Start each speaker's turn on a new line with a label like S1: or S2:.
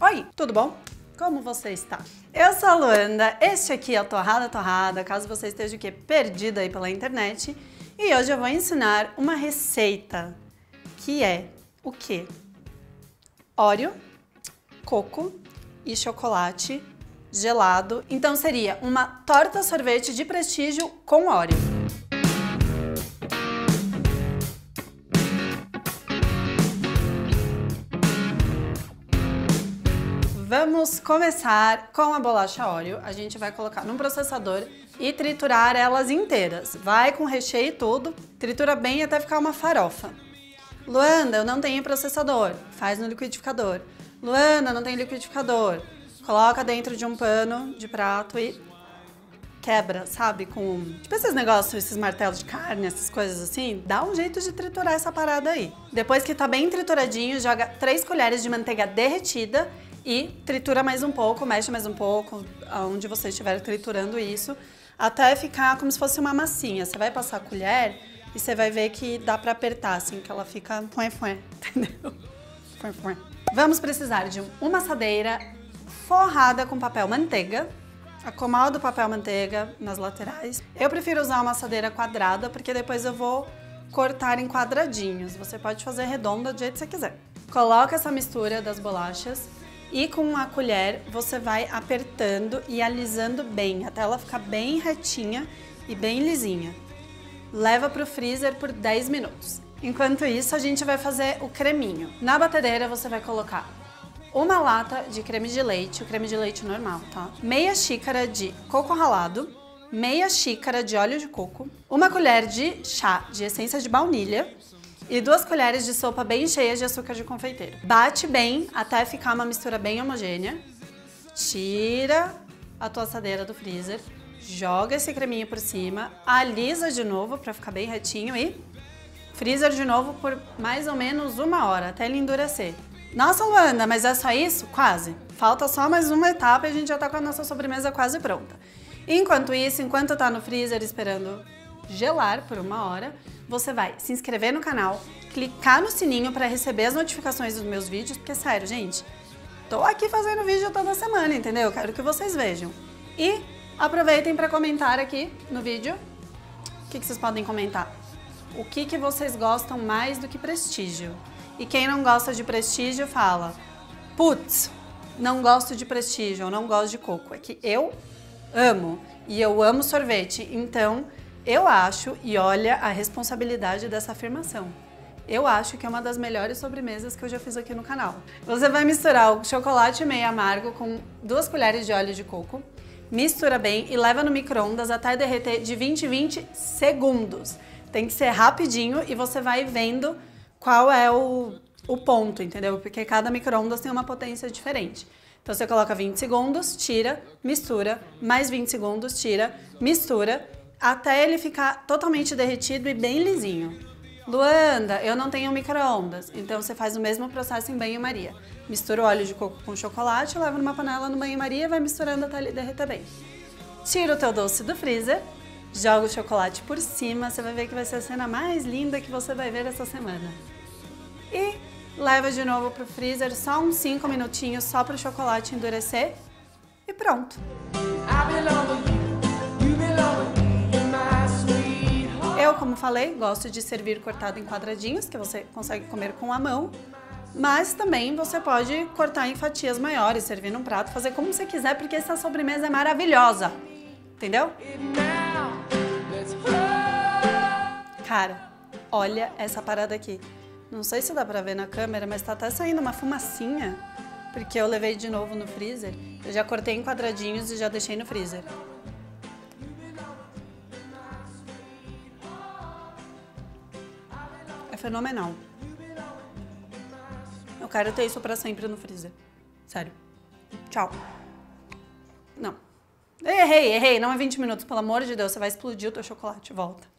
S1: Oi, tudo bom? Como você está? Eu sou a Luanda, este aqui é o Torrada Torrada, caso você esteja perdida aí pela internet. E hoje eu vou ensinar uma receita que é o quê? Oreo, coco e chocolate gelado. Então seria uma torta sorvete de prestígio com Oreo. Vamos começar com a bolacha Oreo. A gente vai colocar num processador e triturar elas inteiras. Vai com recheio e tudo, tritura bem até ficar uma farofa. Luanda, eu não tenho processador, faz no liquidificador. Luanda, não tem liquidificador, coloca dentro de um pano de prato e quebra, sabe? Com tipo esses negócios, esses martelos de carne, essas coisas assim. Dá um jeito de triturar essa parada aí. Depois que tá bem trituradinho, joga 3 colheres de manteiga derretida e tritura mais um pouco, mexe mais um pouco, onde você estiver triturando isso, até ficar como se fosse uma massinha. Você vai passar a colher e você vai ver que dá pra apertar, assim, que ela fica fué, entendeu? Fué. Vamos precisar de uma assadeira forrada com papel manteiga. Acomoda o papel manteiga nas laterais. Eu prefiro usar uma assadeira quadrada, porque depois eu vou cortar em quadradinhos. Você pode fazer redonda do jeito que você quiser. Coloca essa mistura das bolachas. E com a colher você vai apertando e alisando bem, até ela ficar bem retinha e bem lisinha. Leva para o freezer por 10 minutos. Enquanto isso, a gente vai fazer o creminho. Na batedeira você vai colocar uma lata de creme de leite, o creme de leite normal, tá? Meia xícara de coco ralado, meia xícara de óleo de coco, uma colher de chá de essência de baunilha, e 2 colheres de sopa bem cheias de açúcar de confeiteiro. Bate bem até ficar uma mistura bem homogênea. Tira a tua assadeira do freezer, joga esse creminho por cima, alisa de novo para ficar bem retinho e freezer de novo por mais ou menos 1 hora, até ele endurecer. Nossa, Luanda, mas é só isso? Quase. Falta só mais uma etapa e a gente já tá com a nossa sobremesa quase pronta. Enquanto isso, enquanto tá no freezer esperando gelar por 1 hora, você vai se inscrever no canal, clicar no sininho para receber as notificações dos meus vídeos, porque sério, gente, tô aqui fazendo vídeo toda semana, entendeu? Eu quero que vocês vejam. E aproveitem para comentar aqui no vídeo. O que vocês podem comentar? O que vocês gostam mais do que prestígio? E quem não gosta de prestígio fala, putz, não gosto de prestígio, eu não gosto de coco. É que eu amo, e eu amo sorvete, então eu acho, e olha a responsabilidade dessa afirmação, eu acho que é uma das melhores sobremesas que eu já fiz aqui no canal. Você vai misturar o chocolate meio amargo com 2 colheres de óleo de coco, mistura bem e leva no micro-ondas até derreter de 20 em 20 segundos. Tem que ser rapidinho e você vai vendo qual é o ponto, entendeu? Porque cada micro-ondas tem uma potência diferente. Então você coloca 20 segundos, tira, mistura, mais 20 segundos, tira, mistura, até ele ficar totalmente derretido e bem lisinho. Luanda, eu não tenho micro-ondas, então você faz o mesmo processo em banho-maria. Mistura o óleo de coco com chocolate, leva numa panela no banho-maria e vai misturando até ele derreter bem. Tira o teu doce do freezer, joga o chocolate por cima, você vai ver que vai ser a cena mais linda que você vai ver essa semana. E leva de novo pro freezer, só uns 5 minutinhos, só para o chocolate endurecer e pronto. Eu, como falei, gosto de servir cortado em quadradinhos, que você consegue comer com a mão, mas também você pode cortar em fatias maiores, servir num prato, fazer como você quiser, porque essa sobremesa é maravilhosa, entendeu? Cara, olha essa parada aqui. Não sei se dá pra ver na câmera, mas tá até saindo uma fumacinha, porque eu levei de novo no freezer. Eu já cortei em quadradinhos e já deixei no freezer. É fenomenal. Eu quero ter isso pra sempre no freezer. Sério. Tchau. Não. Errei. Não é 20 minutos, pelo amor de Deus. Você vai explodir o teu chocolate. Volta.